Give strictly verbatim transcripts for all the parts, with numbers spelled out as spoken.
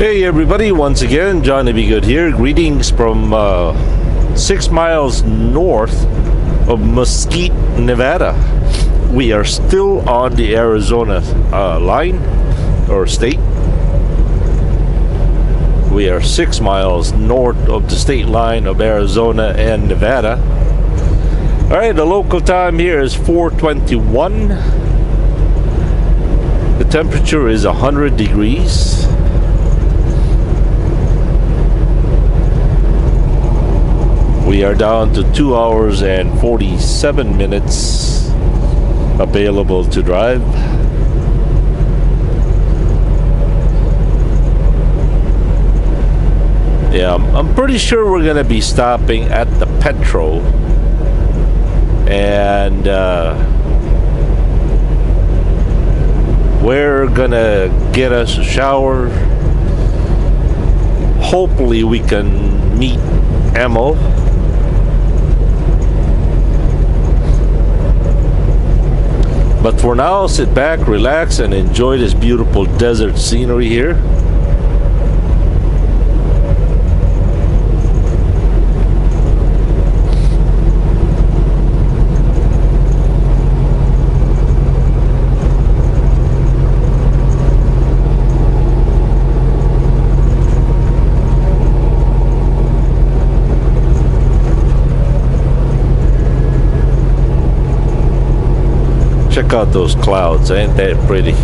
Hey everybody, once again, Johnny B. Good here. Greetings from uh, six miles north of Mesquite, Nevada. We are still on the Arizona uh, line, or state. We are six miles north of the state line of Arizona and Nevada. Alright, the local time here is four twenty-one. The temperature is one hundred degrees. We are down to two hours and forty-seven minutes available to drive. Yeah, I'm, I'm pretty sure we're going to be stopping at the Petro. And uh, we're going to get us a shower. Hopefully we can meet Emil. But for now, sit back, relax, and enjoy this beautiful desert scenery here. Check out those clouds, ain't that pretty?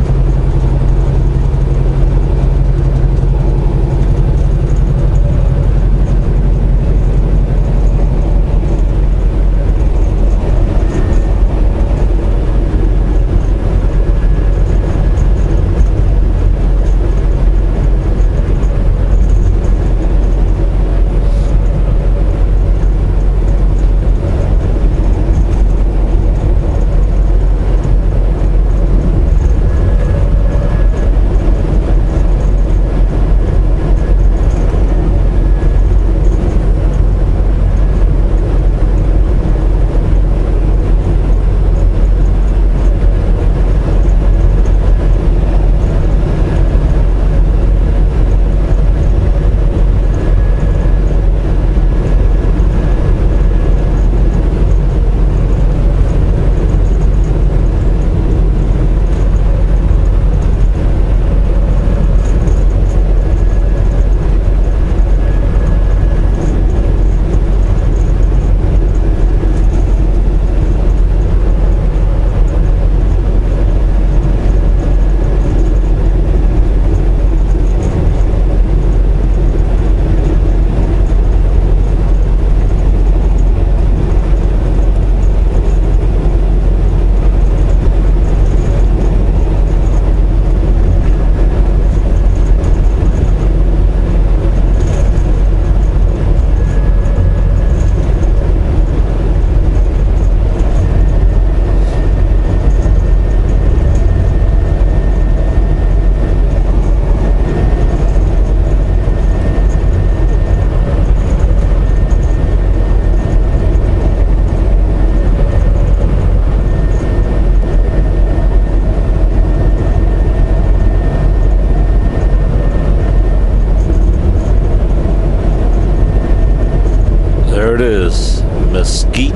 There it is, Mesquite,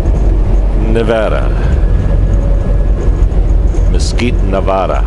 Nevada. Mesquite, Nevada.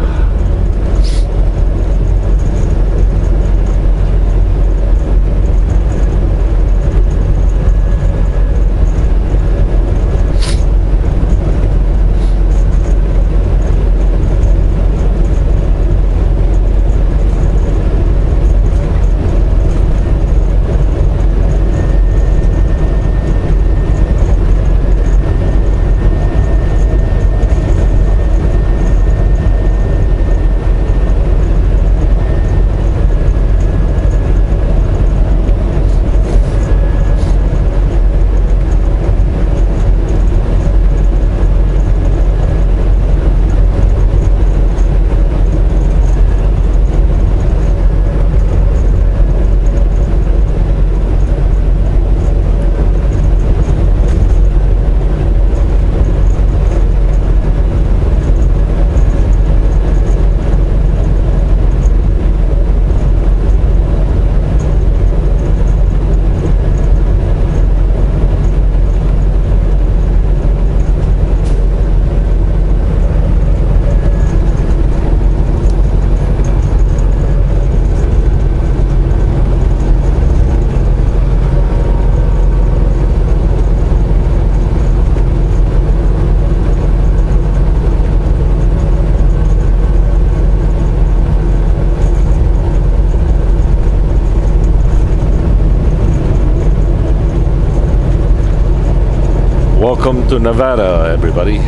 Welcome to Nevada, everybody.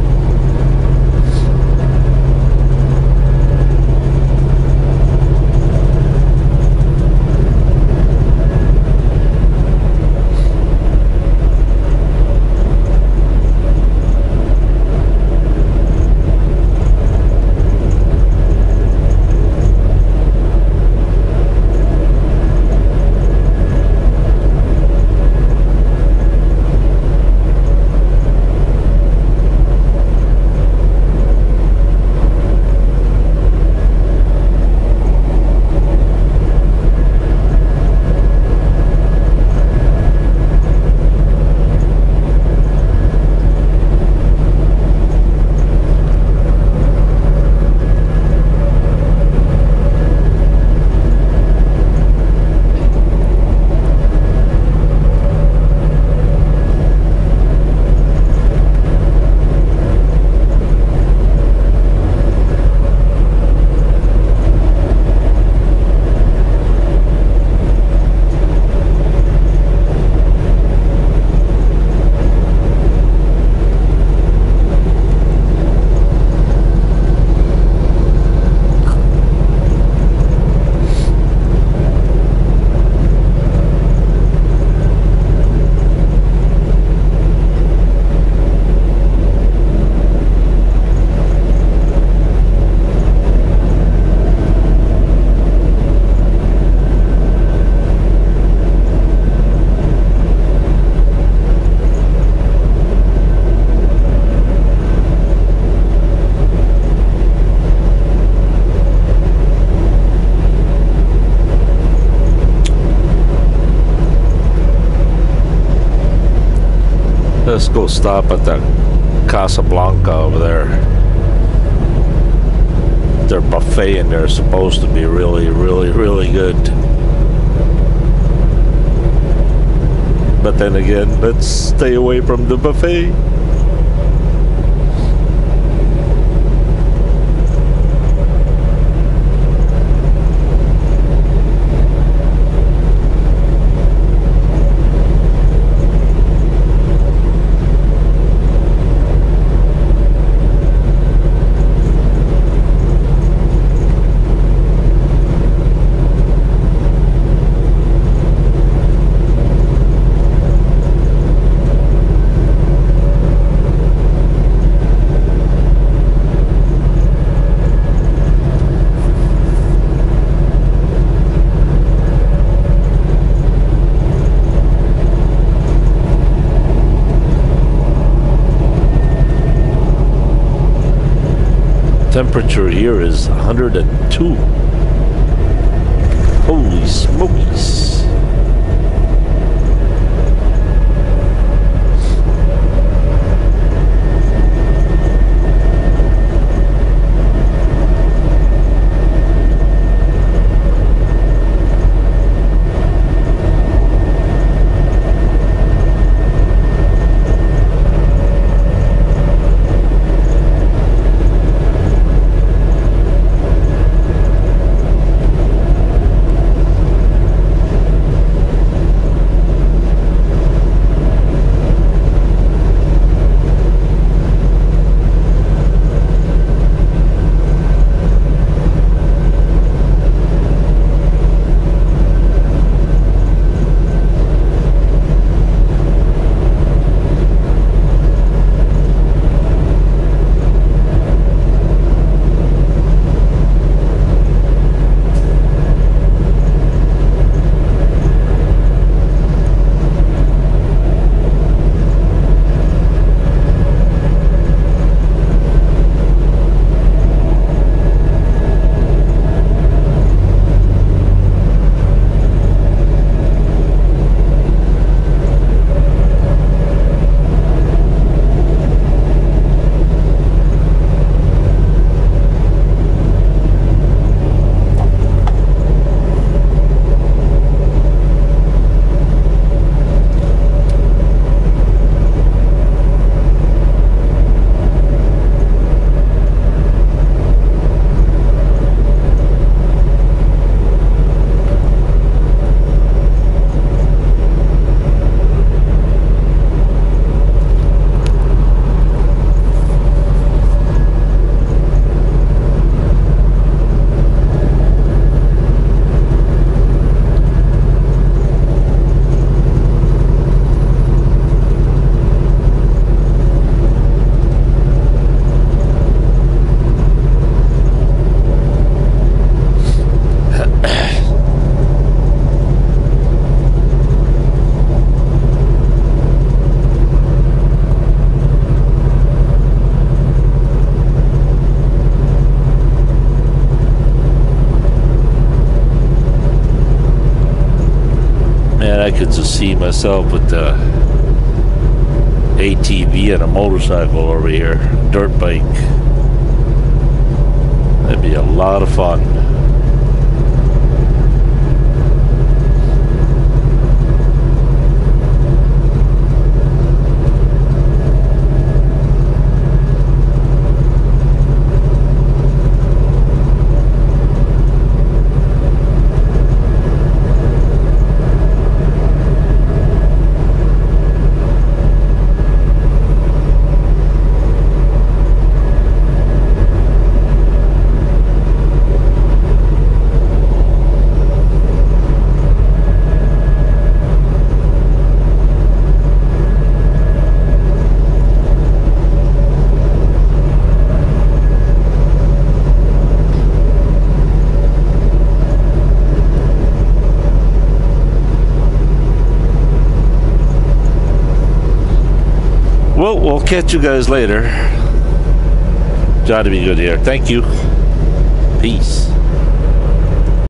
Let's go stop at the Casablanca over there. Their buffet in there is supposed to be really, really, really good. But then again, let's stay away from the buffet. Temperature here is one hundred two. Holy smokies. I could just see myself with the A T V and a motorcycle over here, dirt bike. That'd be a lot of fun. Well, we'll catch you guys later. Johnny B. Good here. Thank you. Peace.